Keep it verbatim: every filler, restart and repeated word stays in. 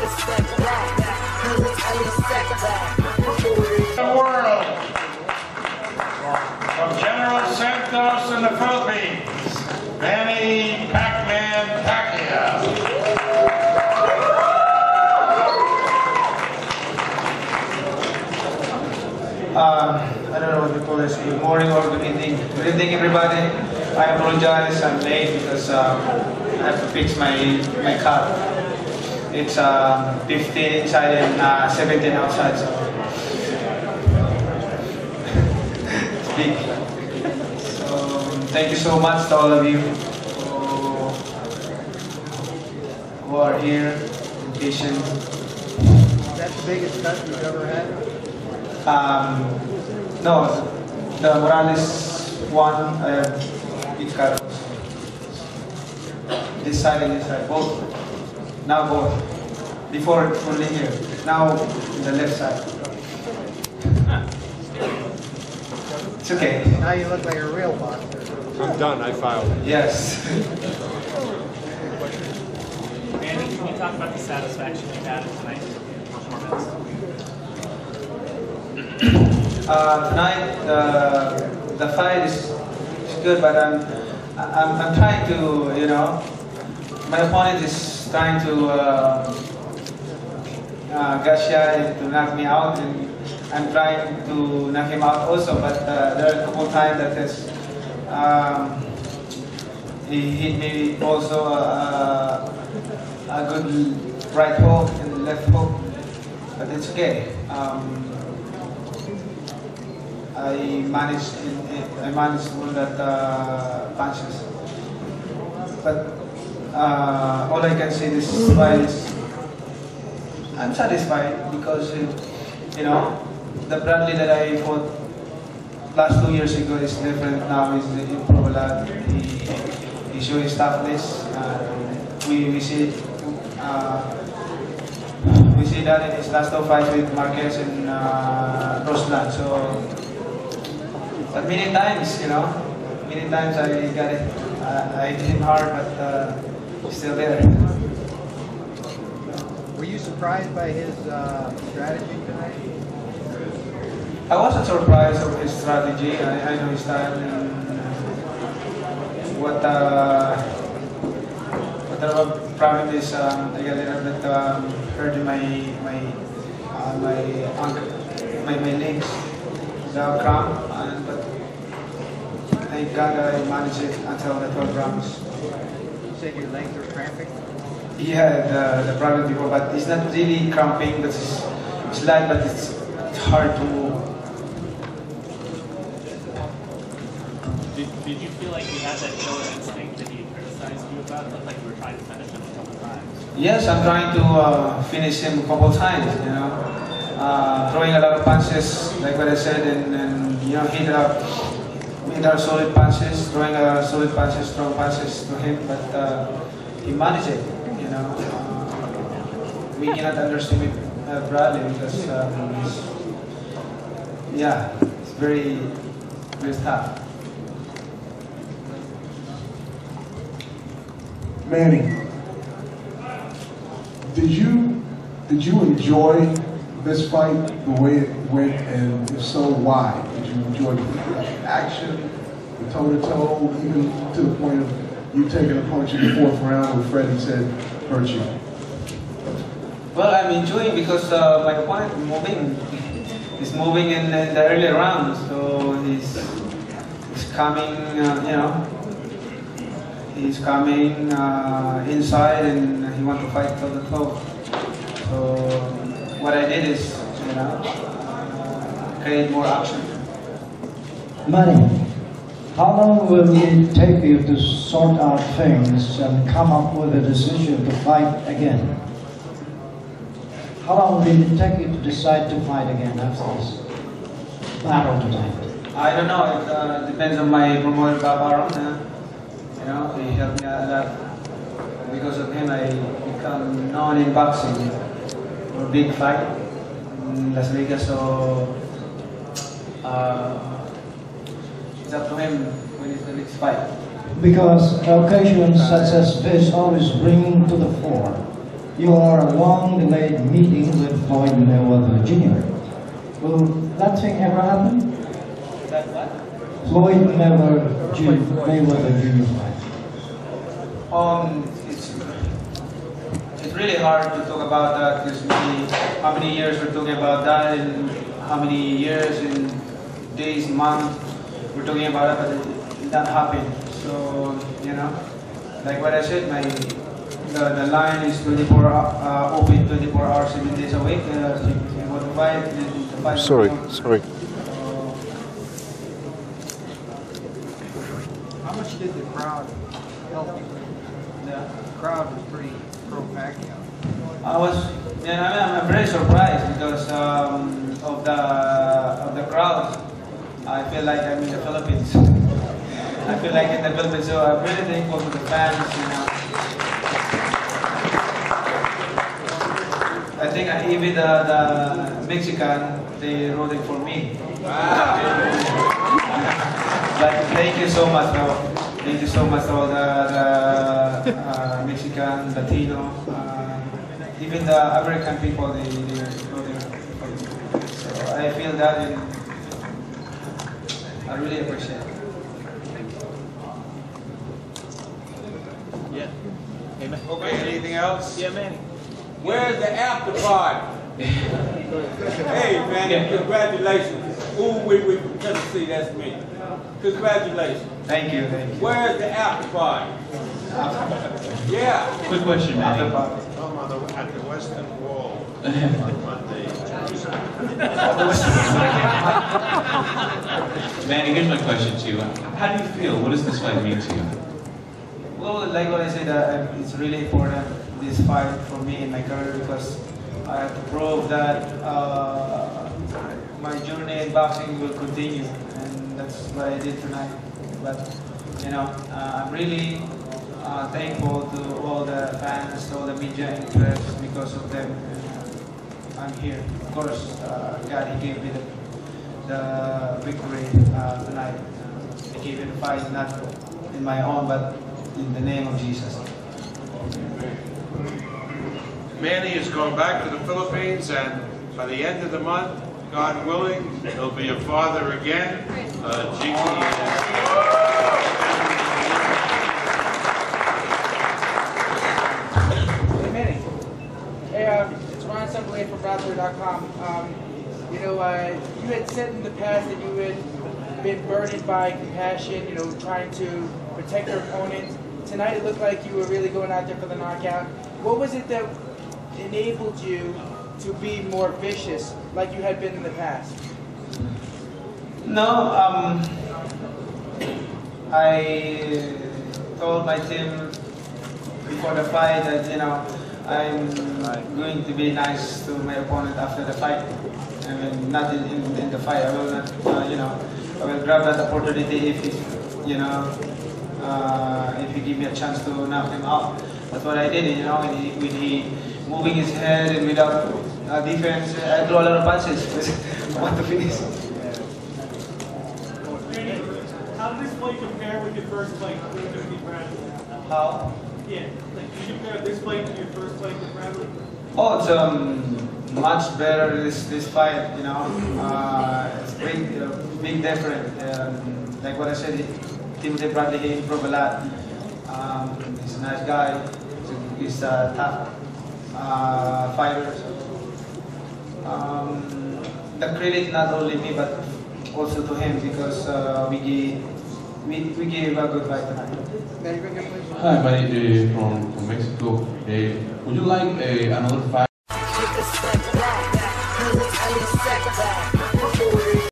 The world, from General Santos in the Philippines, Manny Pac-Man Pacquiao. Uh, I don't know what you call this, good morning or good evening. Good evening, everybody. I apologize, I'm late because um, I have to fix my, my car. It's um, fifteen inside and uh, seventeen outside, so it's big. So thank you so much to all of you who, who are here and patient. Is that the biggest cut you've ever had? Um, no, the Morales one, I have big cut. This side and this side, both. Now both. Before only here. Now the left side. It's okay. Now you look like a real boxer. I'm done. I filed. Yes. Manny, can you talk about the satisfaction you had in tonight's performance? Uh, tonight, the the fight is, is good, but I'm, I'm I'm trying to, you know, my opponent is trying to uh, uh, Gasha to knock me out, and I'm trying to knock him out also. But uh, there are a couple times that has um, he hit me also uh, a good right hook and left hook, but it's okay. Um, I managed, I managed all that uh, punches, but uh, all I can say this fight is I'm satisfied because you know the Bradley that I fought last two years ago is different now. He's improved a lot. He he showing toughness. Uh, we we see uh, we see that in his last two fights with Marquez and uh, Roslan. So. But many times, you know, many times I got it, uh, I hit him hard, but uh, he's still there. Were you surprised by his uh, strategy tonight? I wasn't surprised of his strategy. I, I know his style and what uh, what the problem is. Um, I got a little bit um, hurt in my my uh, my ankle, my my legs, the cramp, and but. Thank God I managed it until the twelve rounds. You said your legs were cramping? He had uh, the problem before, but it's not really cramping, but it's, it's light, but it's, it's hard to move. Did, did you feel like you had that killer instinct that he criticized you about? It looked like you were trying to finish him a couple times. Yes, I'm trying to uh, finish him a couple times, you know. Uh, throwing a lot of punches, like what I said, and, and you know, hit up. With our solid punches, throwing our solid punches, strong punches to him, but uh, he managed it, you know. Uh, we cannot underestimate uh, Bradley because um, he's, yeah, it's very, very tough. Manny, did you did you enjoy this fight the way it went, and if so, why? Did you enjoy the action, the toe-to-toe, even to the point of you taking a punch in the fourth round where Freddie said hurt you? Well, I'm enjoying because uh, my opponent is moving. He's moving in the, in the early rounds, so he's, he's coming, uh, you know, he's coming uh, inside and he wants to fight toe-to-toe. So what I did is, you know, uh, create more action. Manny, how long will it take you to sort out things and come up with a decision to fight again? How long did it take you to decide to fight again after this battle tonight? I don't know, it uh, depends on my promoter, Bob Aaron. Uh, you know, he helped me a lot. Because of him, I become known in boxing for a big fight in Las Vegas, so uh, it's up to him when it's the next fight. Because occasions such as this always bring to the fore your long-delayed meeting with Floyd Mayweather Junior Will that thing ever happen? That what? Floyd Mayweather Junior Mayweather Junior fight. Um, it's it's really hard to talk about that because we, how many years we're talking about that, and how many years and days, months we're talking about it, but it, it not happen. So you know, like what I said, my the, the line is twenty-four uh, open twenty-four hours, seven days a week. Uh, so you want to fight, then the fight. Sorry, sorry. How much did the crowd help you? Yeah. The crowd was pretty pro-Pacquiao. I was, yeah, I mean, I'm very surprised because um, of the of the crowd. I feel like I'm in the Philippines. I feel like in the Philippines, so I'm really thankful to the fans. You know, I think I, even the, the Mexican, they rooted for me. But thank you so much, bro. Thank you so much to all the, the uh, Mexican, Latino, uh, even the American people, they, they are voting for me. So I feel that, and I really appreciate it. Yeah. Hey, man. Okay, anything else? Yeah, Manny. Where's the after party? Hey, man, congratulations. Ooh, we we from Tennessee, that's me. Congratulations. Thank you, thank you. Where's the after party? Yeah. Quick question, Manny. Um, on the, at the Western Wall on Monday. Manny, here's my question to you. How do you feel? What does this fight mean to you? Well, like what I said, uh, it's really important, this fight for me in my career, because I have to prove that uh, my journey in boxing will continue, and that's what I did tonight. But, you know, uh, I'm really uh, thankful to all the fans, to all the media interest. Because of them, uh, I'm here. Of course, uh, God, He gave me the, the victory uh, tonight. Uh, He gave me the fight, not in my own, but in the name of Jesus. Manny is going back to the Philippines, and by the end of the month, God willing, he'll be a father again. Uh, Jiggy Hey, Manny. Hey, um, it's Ron Semblay from Browser dot com. Um, you know, uh, you had said in the past that you had been burdened by compassion, you know, trying to protect your opponent. Tonight it looked like you were really going out there for the knockout. What was it that enabled you to be more vicious like you had been in the past? No, um, I told my team before the fight that, you know, I'm going to be nice to my opponent after the fight. I mean, not in, in, in the fight. I will not, uh, you know, I will grab that opportunity if, it, you know, uh, if he give me a chance to knock him out. That's what I did, you know, when he, when he moving his head and without uh, defense, I threw a lot of punches. I want to finish. How did this fight compare with your first fight with Bradley? How? Yeah, like, did you compare this fight to your first fight with Bradley? Oh, it's um, much better, this this fight, you know. Uh, it's big, uh, big different. Um, like what I said, Timothy Bradley, he improved a lot. Um, he's a nice guy. He's a tough uh, fighter. Um, the credit not only me, but also to him, because uh, we gave we, we gave a good fight tonight. Hi, Manny uh, from, from Mexico. Uh, would you like uh, another fight?